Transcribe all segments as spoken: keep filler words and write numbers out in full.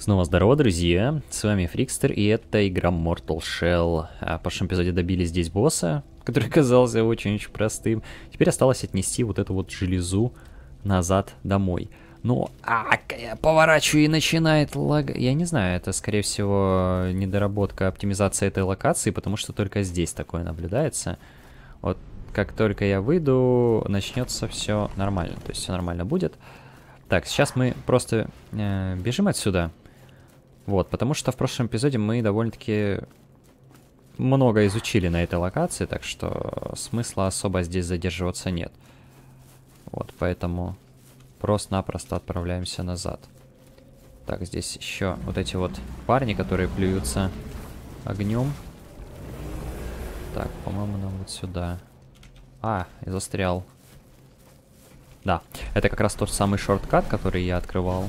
Снова здорово, друзья, с вами Фрикстер, и это игра Mortal Shell. А в прошлом эпизоде добили здесь босса, который казался очень-очень простым. Теперь осталось отнести вот эту вот железу назад домой. Ну, а, я поворачиваю и начинает лаг... Я не знаю, это, скорее всего, недоработка оптимизации этой локации, потому что только здесь такое наблюдается. Вот как только я выйду, начнется все нормально, то есть все нормально будет. Так, сейчас мы просто э, бежим отсюда. Вот, потому что в прошлом эпизоде мы довольно-таки много изучили на этой локации, так что смысла особо здесь задерживаться нет. Вот, поэтому просто-напросто отправляемся назад. Так, здесь еще вот эти вот парни, которые плюются огнем. Так, по-моему, нам вот сюда. А, я застрял. Да, это как раз тот самый шорткат, который я открывал.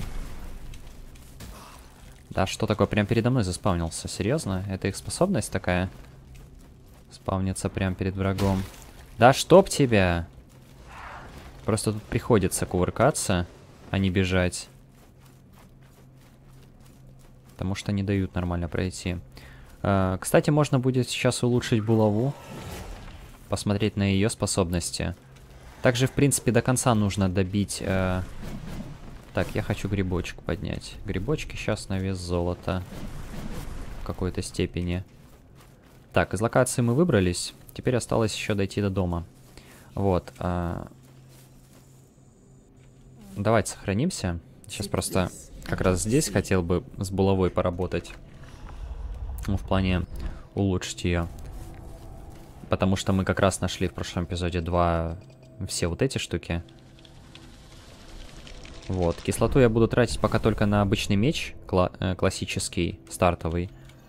Да, что такое? Прям передо мной заспавнился. Серьезно? Это их способность такая? Спавнится прям перед врагом. Да чтоб тебя! Просто тут приходится кувыркаться, а не бежать. Потому что не дают нормально пройти. А, кстати, можно будет сейчас улучшить булаву. Посмотреть на ее способности. Также, в принципе, до конца нужно добить... Э Так, я хочу грибочек поднять. Грибочки сейчас на вес золота. В какой-то степени. Так, из локации мы выбрались. Теперь осталось еще дойти до дома. Вот. А... Давайте сохранимся. Сейчас просто как раз здесь хотел бы с булавой поработать. Ну, в плане улучшить ее. Потому что мы как раз нашли в прошлом эпизоде два... Все вот эти штуки. Вот, кислоту я буду тратить пока только на обычный меч, кла э, классический, стартовый.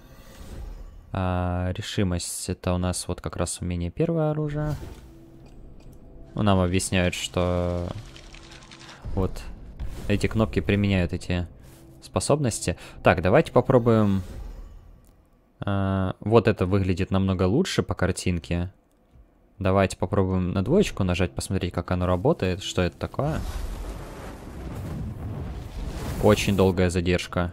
А, решимость, это у нас вот как раз умение первое оружие. Ну, нам объясняют, что вот эти кнопки применяют эти способности. Так, давайте попробуем. А, вот это выглядит намного лучше по картинке. Давайте попробуем на двоечку нажать, посмотреть, как оно работает, что это такое. Очень долгая задержка.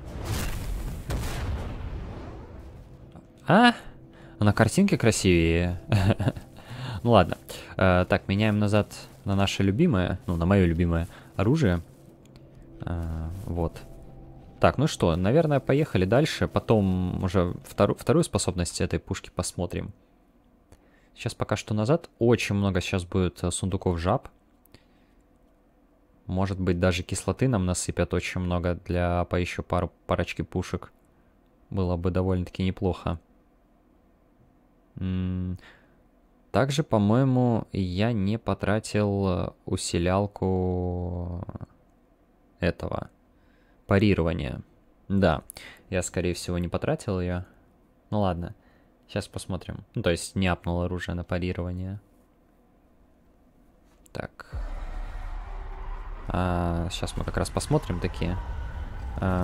А? А на картинке красивее. Ну ладно. Uh, так, меняем назад на наше любимое, ну, на мое любимое оружие. Uh, вот. Так, ну что, наверное, поехали дальше. Потом уже втору, вторую способность этой пушки посмотрим. Сейчас пока что назад. Очень много сейчас будет сундуков жаб. Может быть, даже кислоты нам насыпят очень много для по еще пару парочки пушек. Было бы довольно-таки неплохо. М-м- Также, по-моему, я не потратил усилялку этого парирования. Да, я, скорее всего, не потратил ее. Ну ладно, сейчас посмотрим. Ну, то есть не апнул оружие на парирование. Так... А, сейчас мы как раз посмотрим такие. А,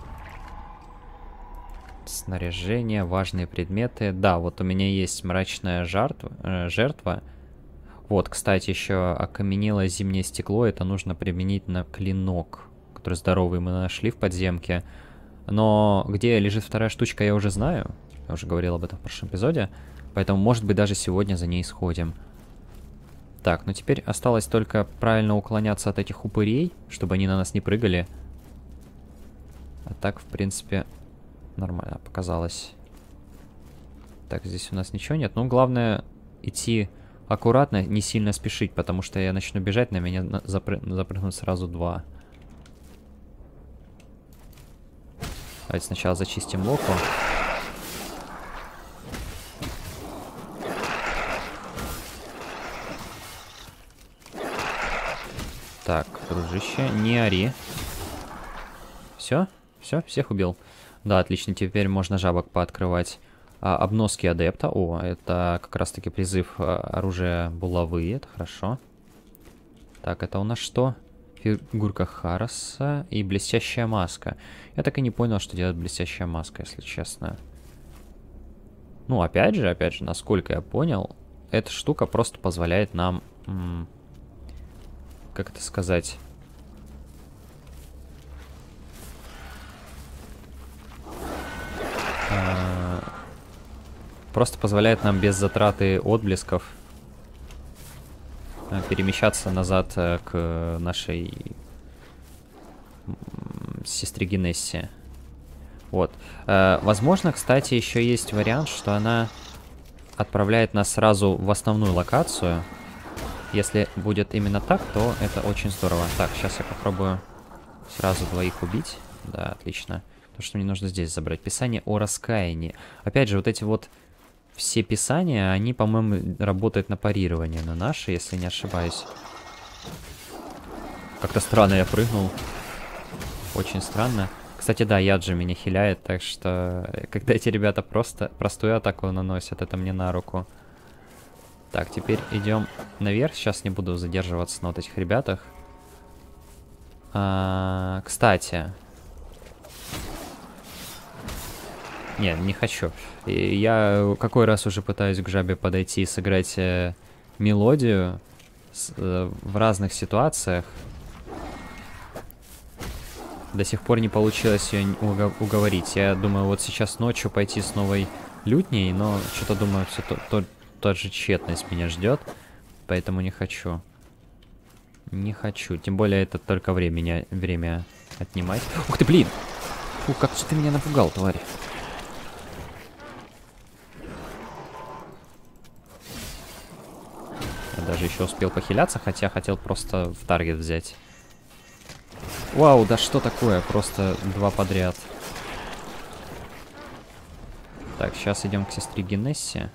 снаряжение, важные предметы. Да, вот у меня есть мрачная жертва. Э, жертва. Вот, кстати, еще окаменелое зимнее стекло. Это нужно применить на клинок, который здоровый мы нашли в подземке. Но где лежит вторая штучка, я уже знаю. Я уже говорил об этом в прошлом эпизоде. Поэтому, может быть, даже сегодня за ней сходим. Так, ну теперь осталось только правильно уклоняться от этих упырей, чтобы они на нас не прыгали. А так, в принципе, нормально показалось. Так, здесь у нас ничего нет. Ну, главное идти аккуратно, не сильно спешить, потому что я начну бежать, на меня запры... запрыгнут сразу два. Давайте сначала зачистим локу. Так, дружище, не ори. Все? Все? Всех убил? Да, отлично, теперь можно жабок пооткрывать. А, обноски адепта. О, это как раз-таки призыв а, оружия булавы. Это хорошо. Так, это у нас что? Фигурка Харроса и блестящая маска. Я так и не понял, что делает блестящая маска, если честно. Ну, опять же, опять же, насколько я понял, эта штука просто позволяет нам... как это сказать? э, просто позволяет нам без затраты отблесков э, перемещаться назад э, к нашей сестре Генессе. Вот. Э, возможно, кстати, еще есть вариант, что она отправляет нас сразу в основную локацию. Если будет именно так, то это очень здорово. Так, сейчас я попробую сразу двоих убить. Да, отлично. То, что мне нужно здесь забрать. Писание о раскаянии. Опять же, вот эти вот все писания, они, по-моему, работают на парирование, на наши, если не ошибаюсь. Как-то странно я прыгнул. Очень странно. Кстати, да, Яджи меня хиляет, так что когда эти ребята просто простую атаку наносят, это мне на руку. Так, теперь идем наверх. Сейчас не буду задерживаться на вот этих ребятах. А, кстати. Не, не хочу. Я какой раз уже пытаюсь к жабе подойти и сыграть э, мелодию с, э, в разных ситуациях. До сих пор не получилось ее уговорить. Я думаю, вот сейчас ночью пойти с новой лютней, но что-то думаю, все то, то, тот же тщетность меня ждет, поэтому не хочу. Не хочу. Тем более это только времени, время отнимать. Ух ты, блин! Фу, как же ты меня напугал, тварь. Я даже еще успел похиляться, хотя хотел просто в таргет взять. Вау, да что такое? Просто два подряд. Так, сейчас идем к сестре Генессе.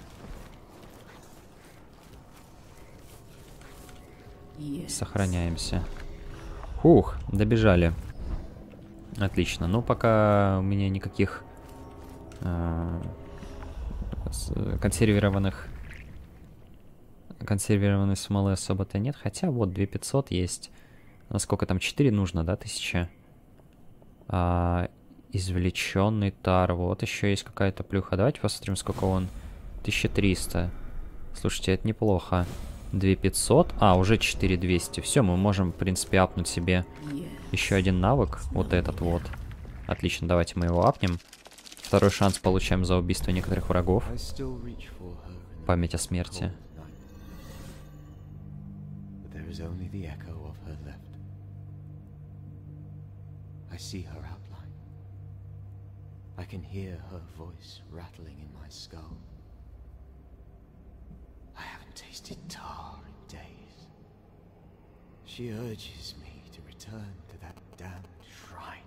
Сохраняемся. Ух, добежали. Отлично. Ну, пока у меня никаких э, консервированных консервированной смолы особо-то нет. Хотя вот две тысячи пятьсот есть. Насколько там? четыре нужно, да? тысяча. А, извлеченный тар. Вот еще есть какая-то плюха. Давайте посмотрим, сколько он. тысяча триста. Слушайте, это неплохо. две тысячи пятьсот. А, уже четыре тысячи двести. Все, мы можем, в принципе, апнуть себе еще один навык. Вот этот вот. Отлично, давайте мы его апнем. Второй шанс получаем за убийство некоторых врагов. Память о смерти. Tasted tar in days. She urges me to return to that damned shrine.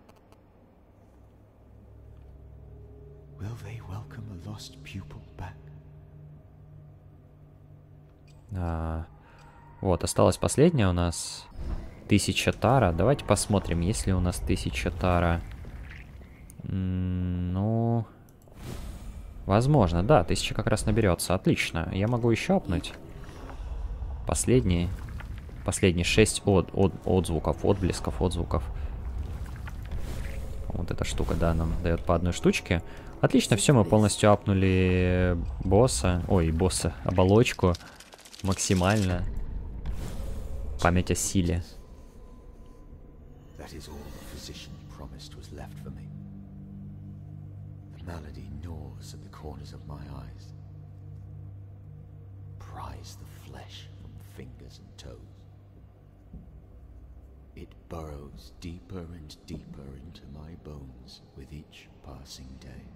Will they welcome a lost pupil back? А, вот, осталась последняя у нас. Тысяча тара. Давайте посмотрим, есть ли у нас тысяча тара. М-м, ну... Возможно, да, тысяча как раз наберется. Отлично. Я могу еще апнуть. Последние. Последние шесть от, от, отзвуков, отблесков, отзвуков. Вот эта штука, да, нам дает по одной штучке. Отлично, все, мы полностью апнули босса. Ой, босса, оболочку. Максимально. Память о силе. Corners of my eyes. Prise the flesh from fingers and toes. It burrows deeper and deeper into my bones with each passing day.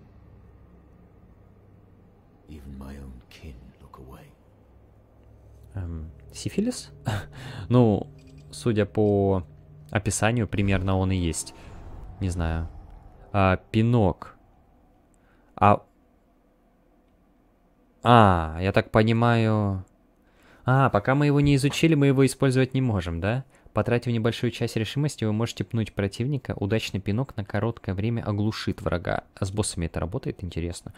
Even my own kin look away. Эм, сифилис? Ну, судя по описанию, примерно он и есть. Не знаю. А, пинок. А... А, я так понимаю... А, пока мы его не изучили, мы его использовать не можем, да? Потратив небольшую часть решимости, вы можете пнуть противника. Удачный пинок на короткое время оглушит врага. А с боссами это работает? Интересно.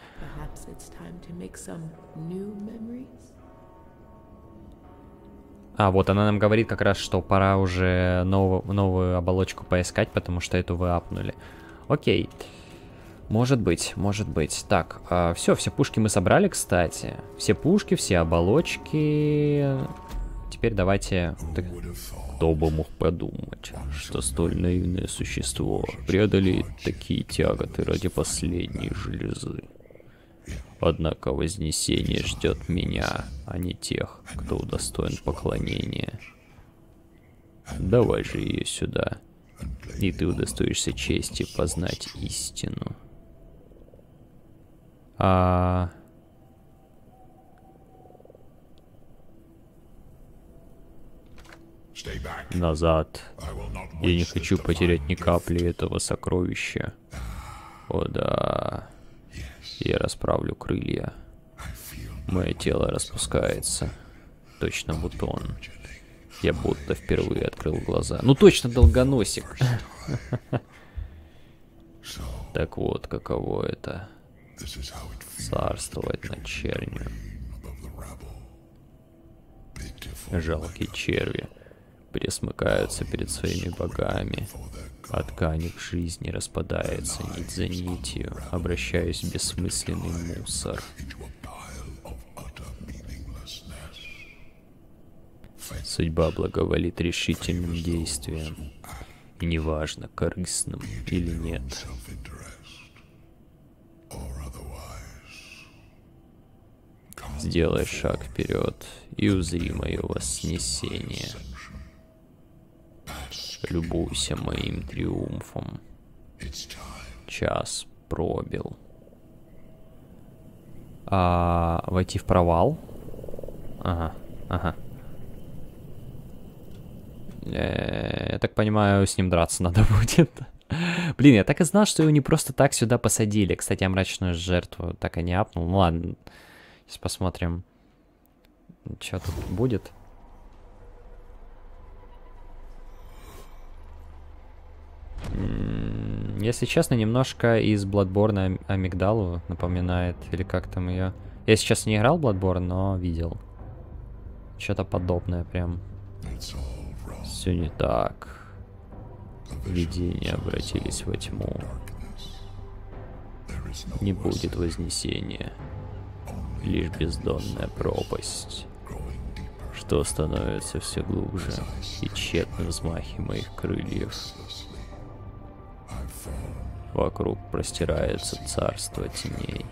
А, вот она нам говорит как раз, что пора уже новую, новую оболочку поискать, потому что эту вы апнули. Окей. Может быть, может быть. Так, э, все, все пушки мы собрали, кстати. Все пушки, все оболочки. теперь давайте... Кто бы мог подумать, что столь наивное существо преодолеет такие тяготы ради последней железы. Однако вознесение ждет меня, а не тех, кто удостоен поклонения. Давай же ее сюда, и ты удостоишься чести познать истину. А... Назад. Я не хочу потерять ни капли этого сокровища. О да. Я расправлю крылья. Мое тело распускается. Точно бутон. Я будто впервые открыл глаза. Ну точно долгоносик. Так вот, каково это. Царствовать над чернью. Жалкие черви пресмыкаются перед своими богами, а ткань их жизни распадается нить за нитью, обращаясь в бессмысленный мусор. Судьба благоволит решительным действиям, и неважно, корыстным или нет. Сделай шаг вперед и узри мое вознесение. Любуйся моим триумфом. Час пробил. А, войти в провал? Ага, ага. Э, я так понимаю, с ним драться надо будет. Блин, я так и знал, что его не просто так сюда посадили. Кстати, я мрачную жертву так и не апнул. Ну ладно, сейчас посмотрим, что тут будет. Если честно, немножко из Bloodborne амигдалу напоминает, или как там ее. Я сейчас не играл в Bloodborne, но видел. Что-то подобное прям. Все не так. Видения обратились во тьму. Не будет вознесения. Лишь бездонная пропасть, что становится все глубже, и тщетны взмахи моих крыльев. Вокруг простирается царство теней.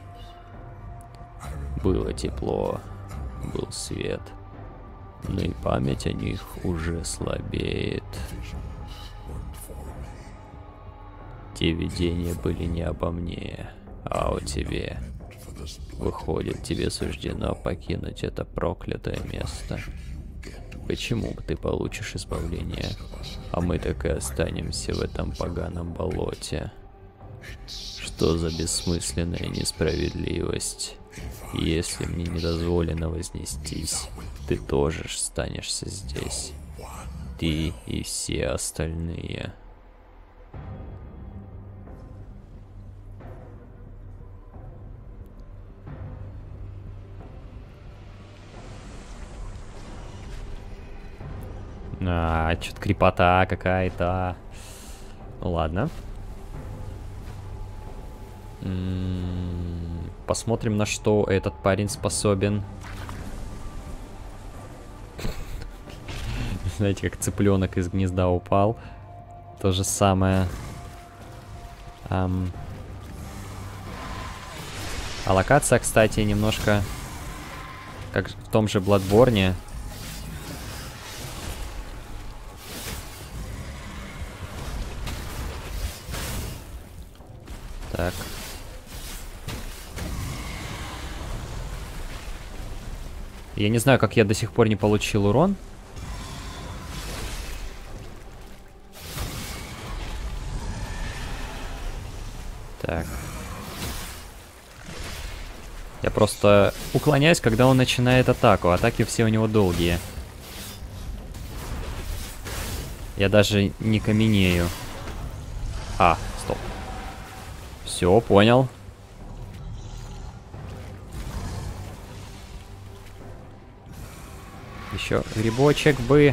Было тепло, был свет, но и память о них уже слабеет. Те видения были не обо мне, а о тебе. Выходит, тебе суждено покинуть это проклятое место. Почему ты получишь избавление, а мы так и останемся в этом поганом болоте? Что за бессмысленная несправедливость? Если мне не дозволено вознестись, ты тоже останешься здесь. Ты и все остальные. А, что-то крепота какая-то. Ну ладно. М-м-м, посмотрим, на что этот парень способен. Знаете, как цыпленок из гнезда упал. То же самое. Ам... А локация, кстати, немножко как в том же Bloodborne. Так. Я не знаю, как я до сих пор не получил урон. Так. Я просто уклоняюсь, когда он начинает атаку. Атаки все у него долгие. Я даже не каменею. А, стоп. Все, понял. Еще грибочек бы.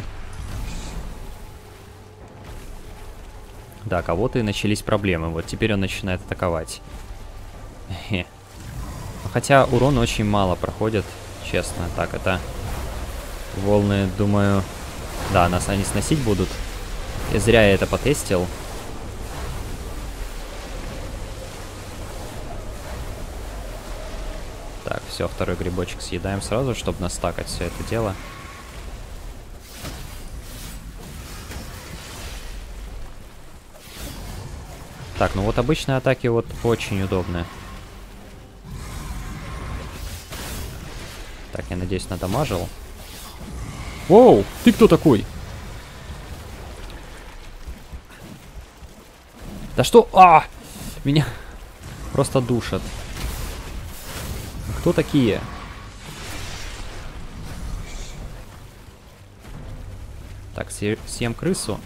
Да, кого-то и начались проблемы. Вот теперь он начинает атаковать. Хотя урон очень мало проходит, честно. Так, это Волны, думаю... Да, нас они сносить будут. И зря я это потестил. Так, все, второй грибочек съедаем сразу, чтобы настакать все это дело. Так, ну вот обычные атаки вот очень удобны. Так, я надеюсь, надамажил. Воу, ты кто такой? Да что? А! Меня просто душат. Кто такие? Так, съем крысу.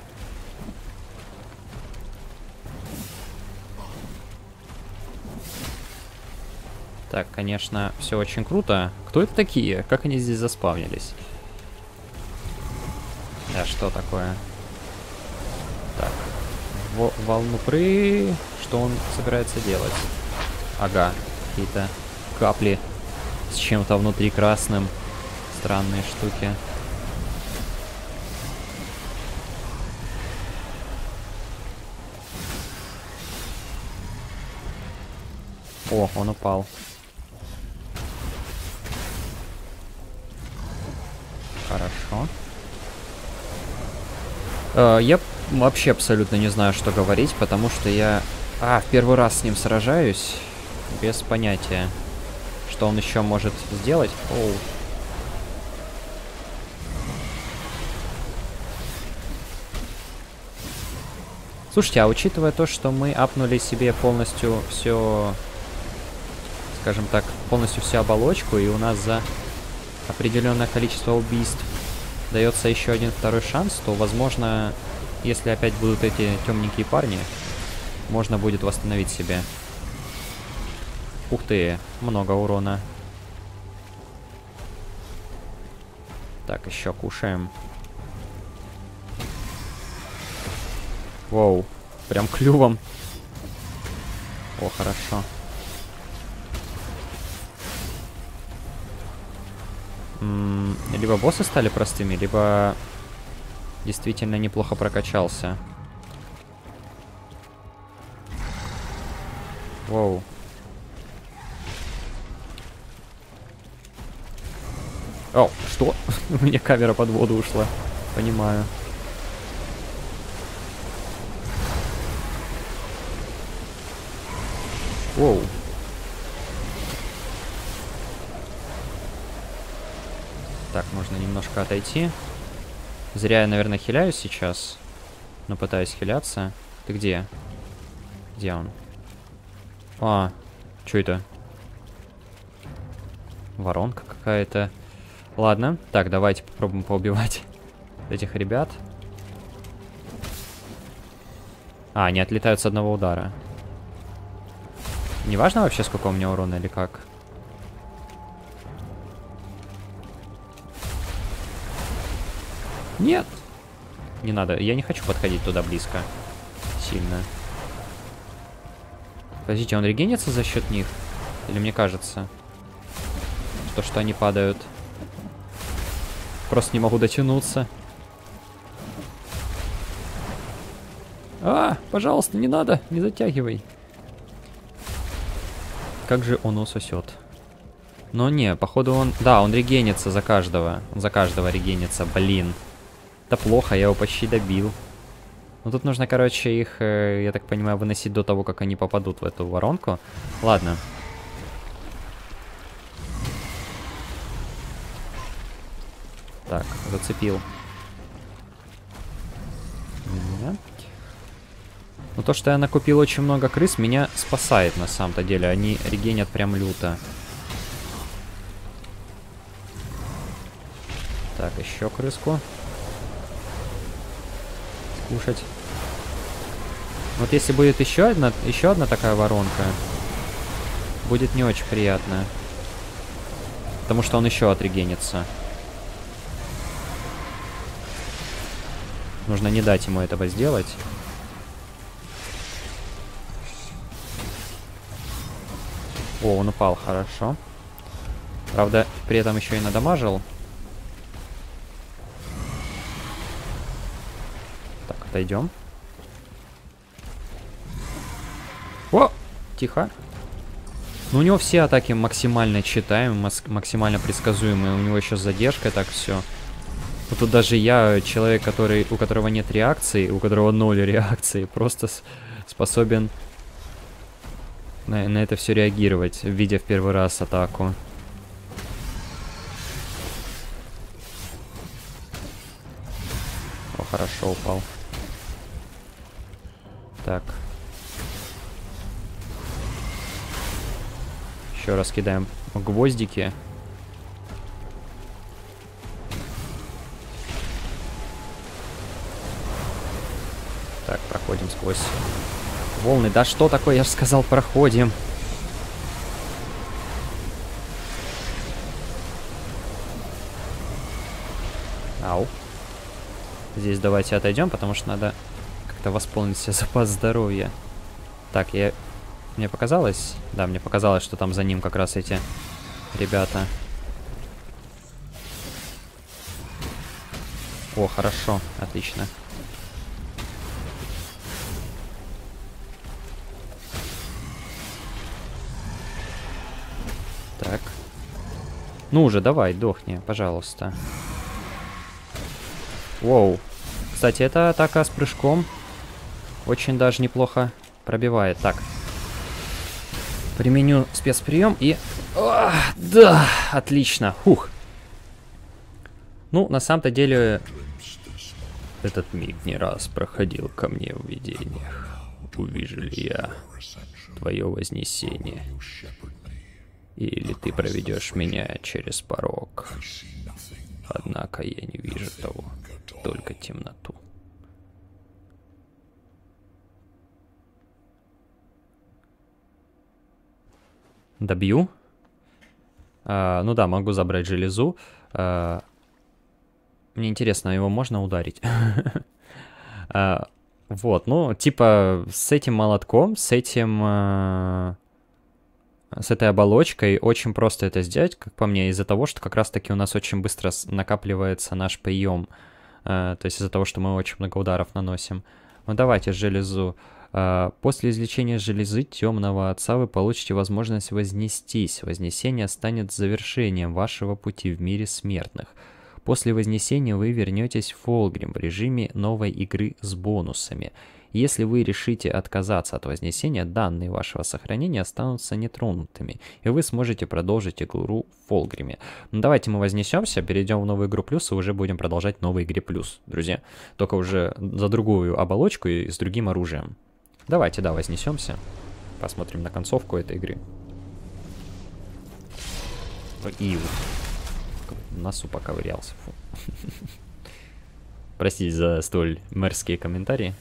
Так, конечно, все очень круто. Кто это такие? Как они здесь заспавнились? Да, что такое? Так, в волну пры... Что он собирается делать? Ага, какие-то капли с чем-то внутри красным. Странные штуки. О, он упал. Хорошо. Э, я вообще абсолютно не знаю, что говорить, потому что я... А, в первый раз с ним сражаюсь. Без понятия, что он еще может сделать. Оу. Слушайте, а учитывая то, что мы апнули себе полностью все... Скажем так, полностью всю оболочку, и у нас за определенное количество убийств дается еще один второй шанс, то, возможно, если опять будут эти темненькие парни, можно будет восстановить себе. Ух ты, много урона. Так, еще кушаем. Воу, прям клювом. О, хорошо. М-м, либо боссы стали простыми, либо действительно неплохо прокачался. Воу. О, что? У меня камера под воду ушла. Понимаю. Воу. Так, можно немножко отойти. Зря я, наверное, хиляюсь сейчас. Но пытаюсь хиляться. Ты где? Где он? А, что это? Воронка какая-то. Ладно. Так, давайте попробуем поубивать этих ребят. А, они отлетают с одного удара. Неважно вообще, сколько у меня урона или как? Нет! Не надо, я не хочу подходить туда близко. Сильно. Подождите, он регенится за счет них? Или мне кажется? То, что они падают. Просто не могу дотянуться. А, пожалуйста, не надо, не затягивай. Как же он усосет. Но не, походу он... Да, он регенится за каждого. Он за каждого регенится, блин. Это плохо, я его почти добил. Ну тут нужно, короче, их, э, я так понимаю, выносить до того, как они попадут в эту воронку. Ладно. Так, зацепил. Меня. Но то, что я накупил очень много крыс, меня спасает на самом-то деле. Они регенят прям люто. Так, еще крыску. Кушать. Вот если будет еще одна, еще одна такая воронка, будет не очень приятно. Потому что он еще отрегенится. Нужно не дать ему этого сделать. О, он упал, хорошо. Правда, при этом еще и надамажил. Отойдем. О! Тихо. Ну, у него все атаки максимально читаемые, максимально предсказуемые. У него еще с задержкой так все. Вот тут даже я, человек, который, у которого нет реакции, у которого ноль реакции, просто способен на, на это все реагировать, видя в первый раз атаку. О, хорошо упал. Так. Еще раз кидаем гвоздики. Так, проходим сквозь волны. Да что такое? Я же сказал, проходим. Ау. Здесь давайте отойдем, потому что надо как-то восполнить себе запас здоровья. Так, я... Мне показалось? Да, мне показалось, что там за ним как раз эти ребята. О, хорошо, отлично. Так. Ну уже, давай, дохни, пожалуйста. Воу. Кстати, эта атака с прыжком очень даже неплохо пробивает. Так. Применю спецприем и... О, да, отлично. Фух. Ну, на самом-то деле... Этот миг не раз проходил ко мне в видениях. Увижу ли я твое вознесение? Или ты проведешь меня через порог? Однако я не вижу того, только темноту. Добью. А, ну да, могу забрать железу. А, мне интересно, его можно ударить? а, вот, ну, типа, с этим молотком, с этим... А, с этой оболочкой очень просто это сделать, как по мне, из-за того, что как раз-таки у нас очень быстро накапливается наш прием. А, то есть из-за того, что мы очень много ударов наносим. Ну давайте железу. После извлечения железы темного отца вы получите возможность вознестись. Вознесение станет завершением вашего пути в мире смертных. После вознесения вы вернетесь в Фолгрим в режиме новой игры с бонусами. Если вы решите отказаться от вознесения, данные вашего сохранения останутся нетронутыми, и вы сможете продолжить игру в Фолгриме. Ну, давайте мы вознесемся, перейдем в новую игру плюс, и уже будем продолжать в новой игре плюс, друзья. Только уже за другую оболочку и с другим оружием. Давайте, да, вознесемся. Посмотрим на концовку этой игры. Ив. В носу поковырялся. Фу. Простите за столь мерзкие комментарии.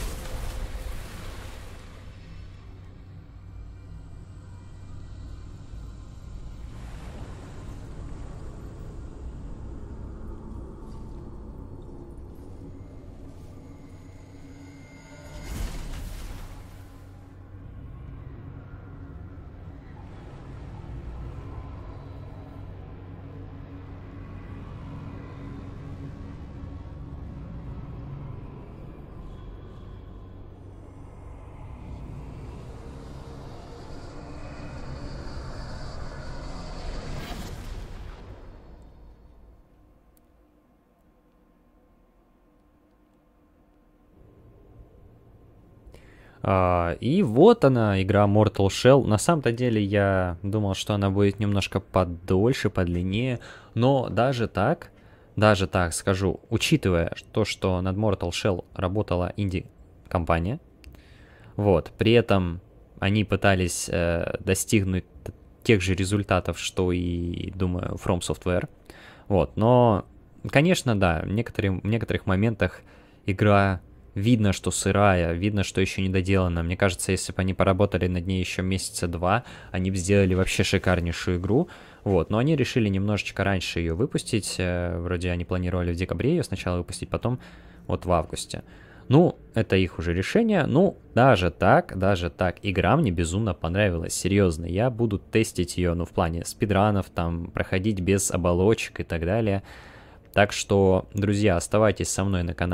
Uh, и вот она, игра Mortal Shell. На самом-то деле я думал, что она будет немножко подольше, подлиннее. Но даже так, даже так скажу, учитывая то, что над Mortal Shell работала инди-компания, вот, при этом они пытались э, достигнуть тех же результатов, что и, думаю, From Software. Вот, но, конечно, да, в, некоторых, в некоторых моментах игра... Видно, что сырая, видно, что еще не доделана. Мне кажется, если бы они поработали над ней еще месяца два, они бы сделали вообще шикарнейшую игру. Вот, но они решили немножечко раньше ее выпустить. Вроде они планировали в декабре ее сначала выпустить, потом вот в августе. Ну, это их уже решение. Ну, даже так, даже так, игра мне безумно понравилась. Серьезно, я буду тестить ее, ну, в плане спидранов, там, проходить без оболочек и так далее. Так что, друзья, оставайтесь со мной на канале.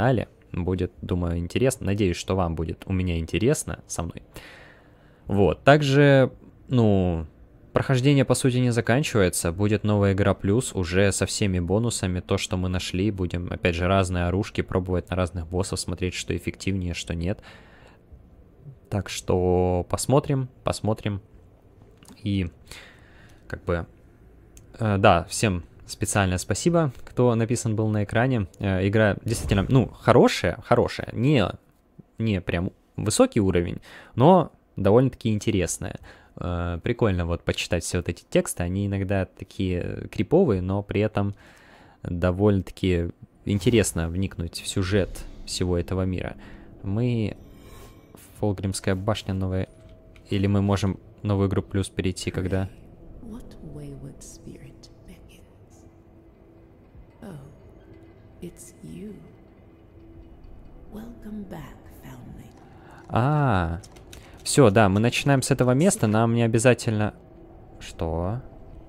будет, думаю, интересно. Надеюсь, что вам будет у меня интересно со мной. Вот, также, ну, прохождение, по сути, не заканчивается. Будет новая игра плюс, уже со всеми бонусами. То, что мы нашли, будем, опять же, разные оружки пробовать на разных боссов, смотреть, что эффективнее, что нет. Так что посмотрим, посмотрим. И, как бы, э, да, всем специальное спасибо, кто написан был на экране. Э, игра действительно, ну, хорошая, хорошая. Не, не прям высокий уровень, но довольно-таки интересная. Э, прикольно вот почитать все вот эти тексты. Они иногда такие криповые, но при этом довольно-таки интересно вникнуть в сюжет всего этого мира. Мы... Фолгримская башня новая. Или мы можем новую игру плюс перейти, когда... А, все, да, мы начинаем с этого места, нам не обязательно... Что?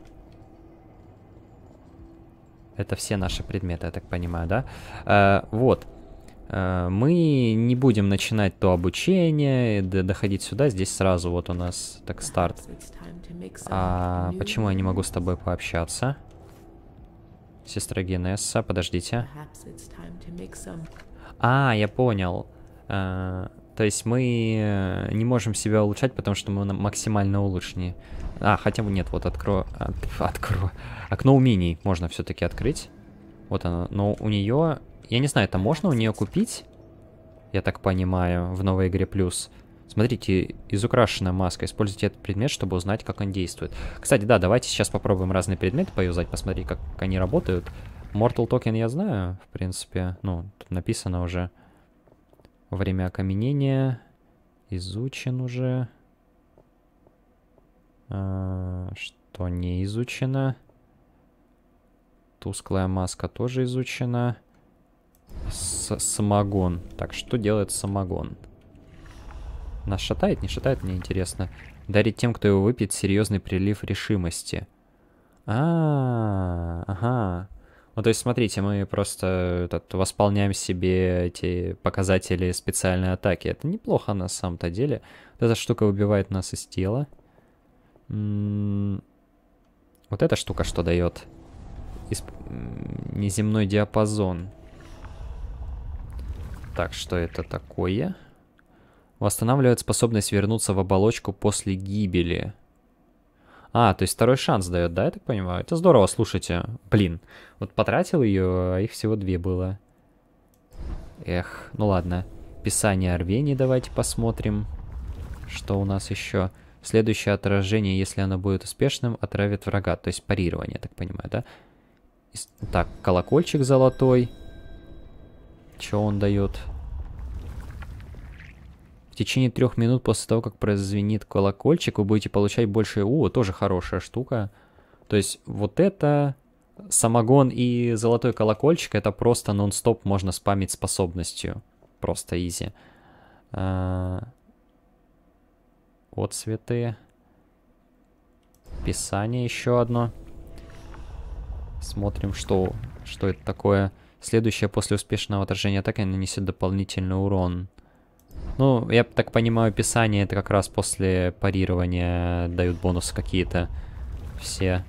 Это все наши предметы, я так понимаю, да? А, вот. Мы не будем начинать то обучение, доходить сюда, здесь сразу вот у нас так старт. А почему я не могу с тобой пообщаться? Сестра Генесса, подождите. А, я понял. А, то есть мы не можем себя улучшать, потому что мы максимально улучшены. А, хотя бы нет, вот открою... От, открою. Окно умений можно все-таки открыть. Вот оно. Но у нее... Я не знаю, это можно у нее купить? Я так понимаю, в новой игре плюс. Смотрите, изукрашенная маска. Используйте этот предмет, чтобы узнать, как он действует. Кстати, да, давайте сейчас попробуем разные предметы поюзать, посмотреть, как они работают. Mortal Token я знаю, в принципе. Ну, тут написано уже. Время окаменения. Изучен уже. А, что не изучено? Тусклая маска тоже изучена. С самогон. Так, что делает самогон? Нас шатает, не шатает, мне интересно. Дарит тем, кто его выпьет, серьезный прилив решимости. А, ага. Ну, то есть, смотрите, мы просто этот, восполняем себе эти показатели специальной атаки. Это неплохо на самом-то деле. Вот эта штука выбивает нас из тела. М-м- вот эта штука что дает? Исп- неземной диапазон. Так, что это такое? Восстанавливает способность вернуться в оболочку после гибели. А, то есть второй шанс дает, да, я так понимаю? Это здорово, слушайте. Блин, вот потратил ее, а их всего две было. Эх, ну ладно. Писание рвений давайте посмотрим. Что у нас еще? Следующее отражение, если оно будет успешным, отравит врага. То есть парирование, я так понимаю, да? Так, колокольчик золотой. Что он дает? В течение трех минут после того, как прозвенит колокольчик, вы будете получать больше... О, тоже хорошая штука. То есть вот это... Самогон и золотой колокольчик, это просто нон-стоп можно спамить способностью. Просто изи. А... Отцветы. Писание еще одно. Смотрим, что, что это такое. Следующее после успешного отражения атаки нанесет дополнительный урон. Ну, я так понимаю, писание это как раз после парирования дают бонусы какие-то. Все.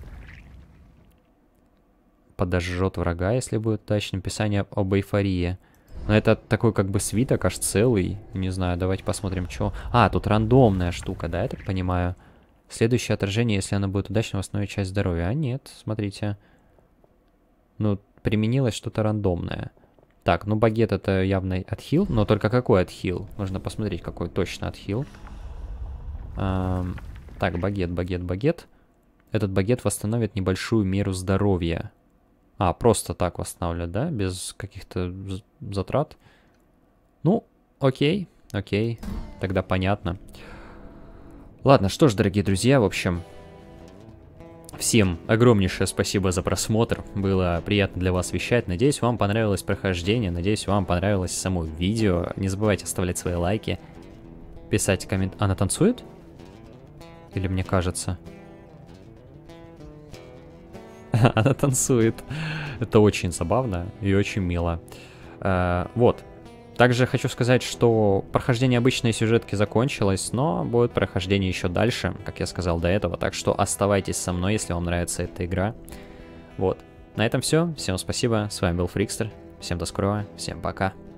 Подожжет врага, если будет удачным. Писание об эйфории. Но это такой как бы свиток аж целый. Не знаю, давайте посмотрим, что... А, тут рандомная штука, да, я так понимаю. Следующее отражение, если оно будет удачно, восстановит часть здоровья. А нет, смотрите. Ну, применилось что-то рандомное. Так, ну багет это явно отхил, но только какой отхил? Нужно посмотреть, какой точно отхил. Эм, так, багет, багет, багет. Этот багет восстановит небольшую меру здоровья. А, просто так восстанавливает, да? Без каких-то затрат. Ну, окей, окей. Тогда понятно. Ладно, что ж, дорогие друзья, в общем... Всем огромнейшее спасибо за просмотр, было приятно для вас вещать, надеюсь, вам понравилось прохождение, надеюсь, вам понравилось само видео, не забывайте оставлять свои лайки, писать коммент... Она танцует? Или мне кажется? Она танцует, это очень забавно и очень мило. Вот, Также хочу сказать, что прохождение обычной сюжетки закончилось, но будет прохождение еще дальше, как я сказал до этого, так что оставайтесь со мной, если вам нравится эта игра. Вот, на этом все, всем спасибо, с вами был Фрикстер, всем до скорого, всем пока.